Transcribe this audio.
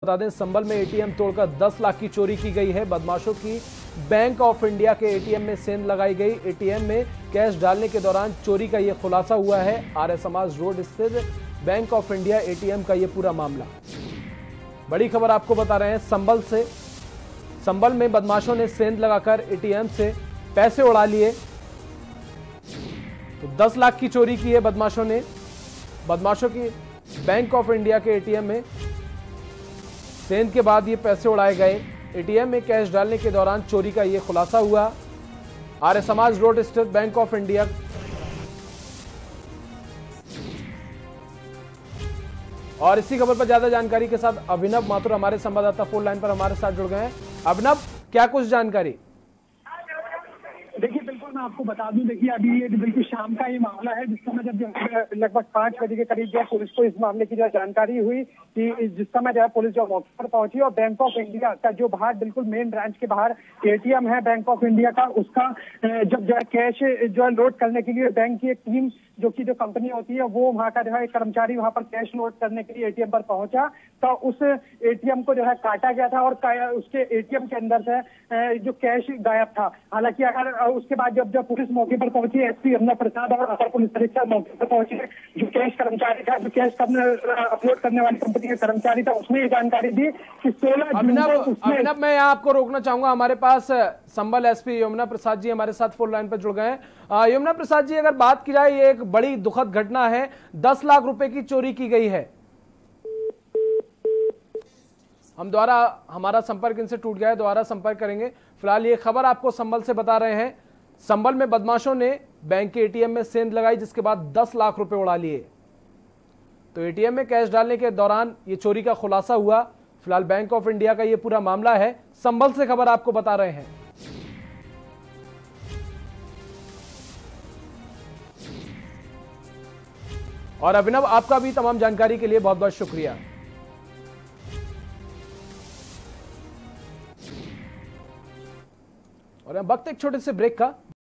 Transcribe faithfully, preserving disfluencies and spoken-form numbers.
बता दें, संभल में एटीएम तोड़कर दस लाख की चोरी की गई है। बदमाशों की बैंक ऑफ इंडिया के एटीएम में सेंध लगाई गई। एटीएम में कैश डालने के दौरान चोरी का यह खुलासा हुआ है। आर्य समाज रोड स्थित बैंक ऑफ इंडिया एटीएम का यह पूरा मामला। बड़ी खबर आपको बता रहे हैं संभल से। संभल में बदमाशों ने सेंध लगाकर एटीएम से पैसे उड़ा लिए। तो दस लाख की चोरी की है बदमाशों ने। बदमाशों की बैंक ऑफ इंडिया के एटीएम में सेंध के बाद ये पैसे उड़ाए गए। एटीएम में कैश डालने के दौरान चोरी का ये खुलासा हुआ। आर्य समाज रोड स्थित बैंक ऑफ इंडिया और इसी खबर पर ज्यादा जानकारी के साथ अभिनव माथुर हमारे संवाददाता फोन लाइन पर हमारे साथ जुड़ गए हैं। अभिनव, क्या कुछ जानकारी? देखिए, बिल्कुल मैं आपको बता दूं, देखिए अभी ये बिल्कुल शाम का ये मामला है, जिस समय जब लगभग पांच बजे के करीब जो पुलिस को इस मामले की जो जानकारी हुई कि जिस समय जो है पुलिस जो मौके पर पहुंची और बैंक ऑफ इंडिया का जो बाहर बिल्कुल मेन ब्रांच के बाहर एटीएम है बैंक ऑफ इंडिया का, उसका जब जो है कैश जो है लोड करने के लिए बैंक की एक टीम जो कि जो कंपनी होती है वो वहाँ का जो है एक कर्मचारी वहाँ पर कैश लोड करने के लिए एटीएम पर पहुंचा, तो उस एटीएम को जो है काटा गया था और उसके एटीएम के अंदर से जो कैश गायब था। हालांकि अगर उसके बाद जब जब पुलिस मौके पर पहुंची, एसपी यमुना प्रसाद और अपर पुलिस अधीक्षक मौके पर पहुंचे, जो कैश कर्मचारी था, जो कैश अपलोड करने वाली कंपनी का कर्मचारी था, उसने ये जानकारी दी कि सोलह जून को उसने। अभिनव, मैं यहाँ आपको रोकना चाहूंगा। हमारे पास संभल एसपी यमुना प्रसाद जी हमारे साथ फोन लाइन पर जुड़ गए हैं। यमुना प्रसाद जी, अगर बात की जाए, ये एक बड़ी दुखद घटना है, दस लाख रुपए की चोरी की गई है। हम द्वारा हमारा संपर्क इनसे टूट गया है, दोबारा संपर्क करेंगे। फिलहाल ये खबर आपको संभल से बता रहे हैं। संभल में बदमाशों ने बैंक के एटीएम में सेंध लगाई, जिसके बाद दस लाख रुपए उड़ा लिए। तो एटीएम में कैश डालने के दौरान ये चोरी का खुलासा हुआ। फिलहाल बैंक ऑफ इंडिया का ये पूरा मामला है। संभल से खबर आपको बता रहे हैं। और अभिनव, आपका भी तमाम जानकारी के लिए बहुत बहुत शुक्रिया। और वक्त एक छोटे से ब्रेक का।